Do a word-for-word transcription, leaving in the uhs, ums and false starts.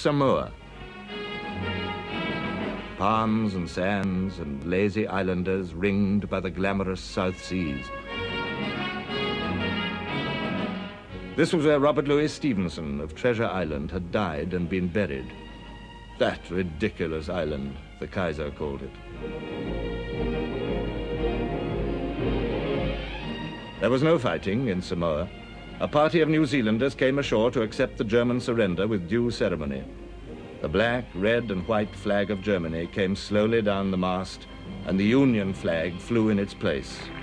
Samoa. Palms and sands and lazy islanders ringed by the glamorous South Seas. This was where Robert Louis Stevenson of Treasure Island had died and been buried. That ridiculous island, the Kaiser called it. There was no fighting in Samoa. A party of New Zealanders came ashore to accept the German surrender with due ceremony. The black, red, and white flag of Germany came slowly down the mast, and the Union flag flew in its place.